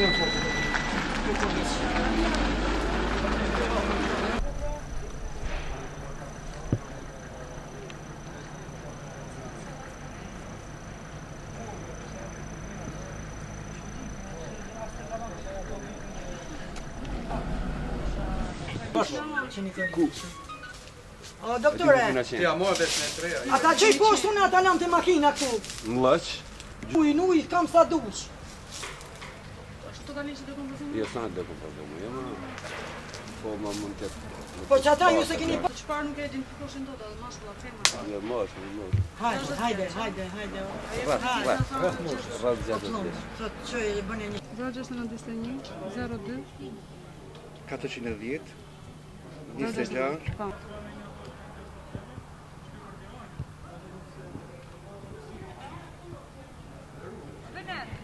Abbiamo fuoco. O, doktore, Ja, mora vesh me treja. ata që i poshtë unë ata lanë të makina këtu. Në lëq? Ujë, kam sa dush. Ashtu tani që do kompozimin? Jo, s'na do kompozimin, jo më... Po më mund të... Po që ata ju se keni... Çfarë nuk e din ku koshin dot, mashkulla, femra. Jo, mosh. Hajde. Rrët gjatë të Thot që i bëni një... 0691 02 410, 26, Po. Vënë.